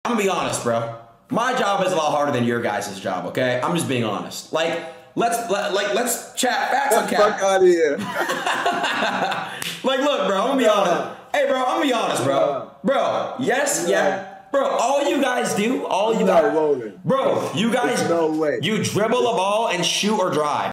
I'm gonna be honest, bro. My job is a lot harder than your guys' job, okay? I'm just being honest. Like, let's chat facts on cap. Fuck out of here. Like, look, bro, I'm gonna be honest. Hey, bro, I'm gonna be honest, bro. Bro, yes, yeah. Bro, all you guys do, rolling. Bro, you guys, no way. You dribble a ball and shoot or drive.